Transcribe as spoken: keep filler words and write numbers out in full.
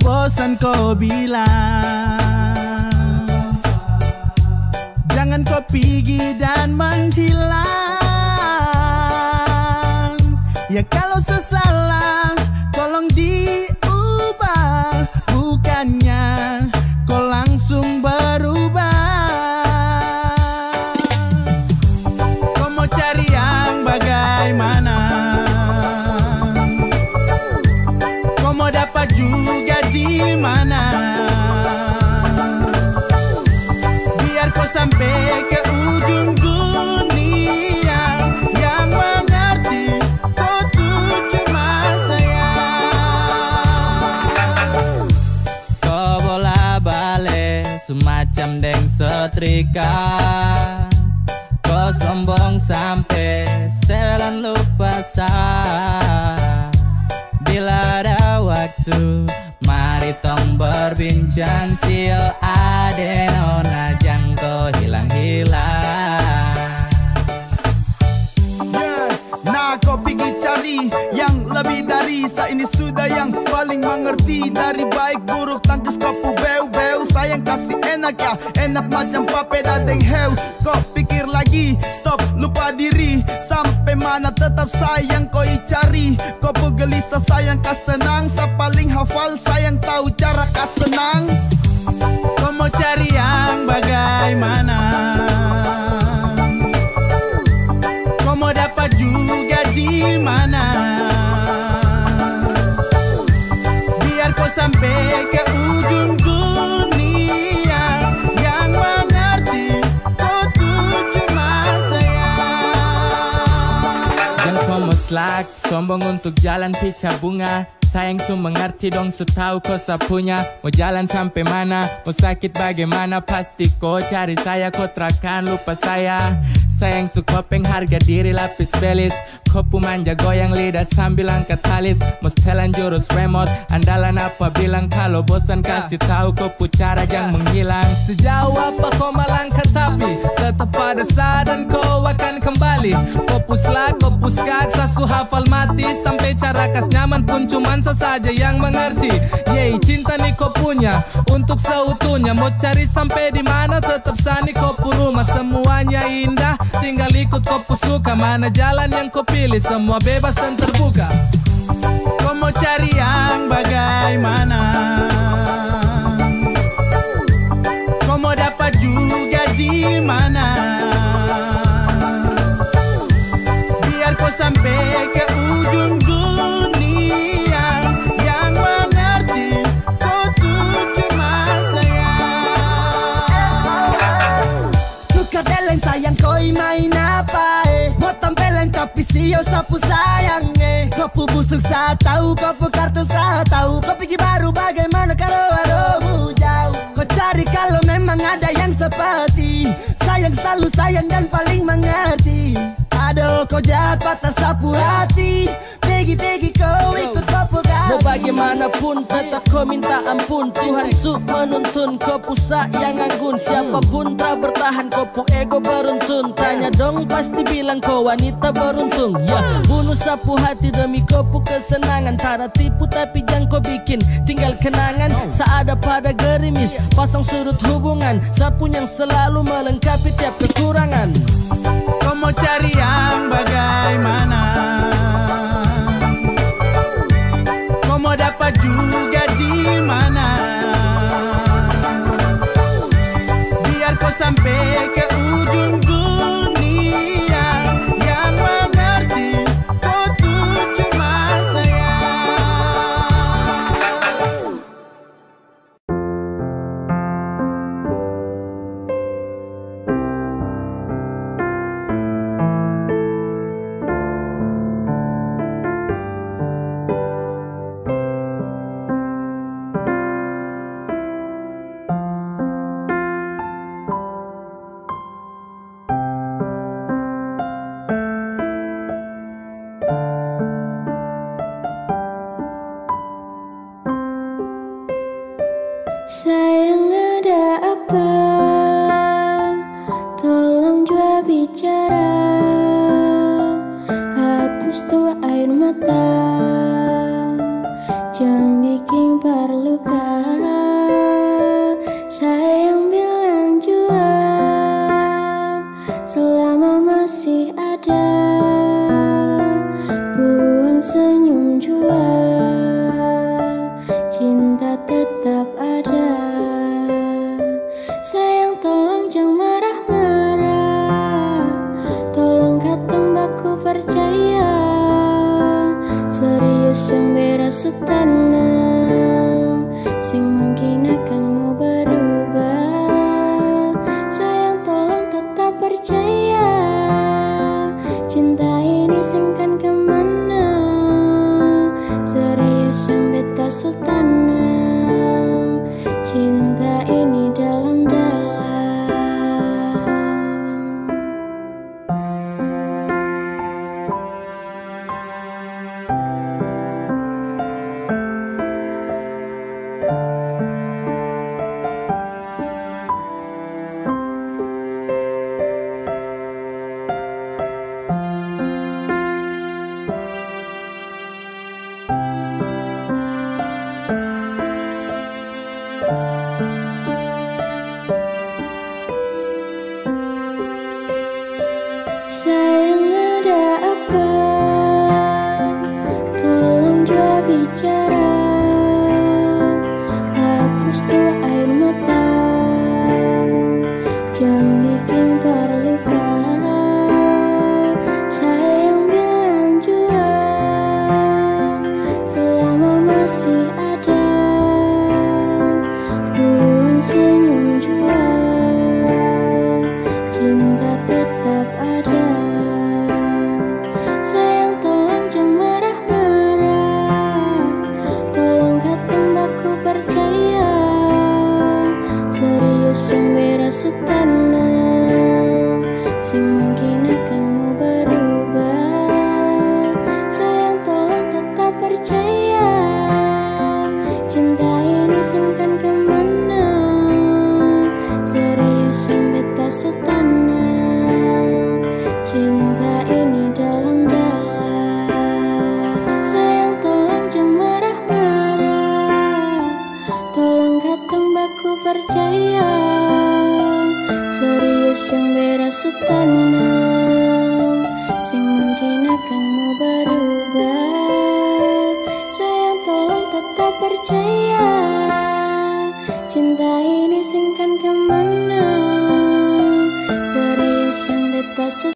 bosan kau bilang, jangan kau pergi dan menghilang. Ya kalau sesalah tolong diubah, bukannya kau langsung berubah. Kau mau cari yang bagaimana, kau mau dapat juga di mana. Biar kau sampai ke ujung dunia, yang mengerti kau tuh cuma saya. Kau bola balik semacam deng setrika, kau sombong sampai setelan lupa sah. Bila ada waktu, mari tong berbincang. Sio adeno najang kau hilang-hilang. Yeah, nah kau pergi cari yang lebih dari saya ini, sudah yang paling mengerti. Dari baik buruk tangkis kau pu beu-beu, sayang kasih enak ya, enak macam papeda deng heu. Kau pikir lagi, stop, lupa diri. Sampai mana tetap sayang kau cari. Kau pu gelisah sayang kas tenang, sa paling hafal sayang tahu cara kas senang. Kau mau cari yang bagaimana, kau mau dapat juga di mana. Biar kau sampai ke ujung dunia, yang mengerti kau tuh cuma saya. Dan kau muslak, sombong untuk jalan pica bunga. Sayang su mengerti dong, su tahu kau sapunya. Mau jalan sampai mana, mau sakit bagaimana, pasti kau cari saya, kau terakan lupa saya. Sayang su kopeng harga diri lapis belis, kopu manja goyang lidah sambil angkat alis. Mau setelan jurus remote, andalan apa bilang, kalau bosan kasih tahu kopu cara jangan menghilang. Sejauh apa kau melangkah tapi tetap pada saat dan kau akan kembali. Kopu selak, kopu skak, sasu hafal mati. Sampai cara kas nyaman pun cuman saja yang mengerti. Yeay, cinta nih kau punya untuk seutuhnya. Mau cari sampai di mana tetap sani kau pu rumah. Semuanya indah, tinggal ikut kau pu suka. Mana jalan yang kau pilih, semua bebas dan terbuka. Kau mau cari yang bagaimana, kau mau dapat juga di mana. Biar kau sampai ke ujung dunia, yang mengerti kau tuh cuma saya. Suka deleng sayang kau main apa eh, mau tampilin tapi sio sapu sayang eh. Kau pu busuk saat tahu, kau pu kartu saat tahu. Kau pergi baru bagaimana kalau adomu jauh. Kau cari kalau memang ada yang seperti sayang, selalu sayang dan paling mengerti. Aduh kau jahat patah sapu hati, pergi-pergi kau ikut kau pu ganti. Mau bagaimanapun tetap kau minta ampun. Tuhan su menuntun kau pusa yang anggun. Siapapun tak bertahan kau pu ego beruntun. Tanya dong pasti bilang kau wanita beruntung. Ya bunuh sapu hati demi kau pu kesenangan. Tara tipu tapi jangan kau bikin tinggal kenangan. Seada pada gerimis pasang sudut hubungan, sapu yang selalu melengkapi tiap kekurangan. Kau mau cari yang bagaimana, kau mau dapat juga di mana. Biar kau sampai ke ujung dunia, yang mengerti kau tuh cuma saya. ada, buang senyum jua, cinta tetap ada. Sayang tolong jangan marah-marah, tolong kateng baku percaya. Serius yang berasut tanam, sing mungkin akan mau berubah. Sayang tolong tetap percaya, cinta ini sing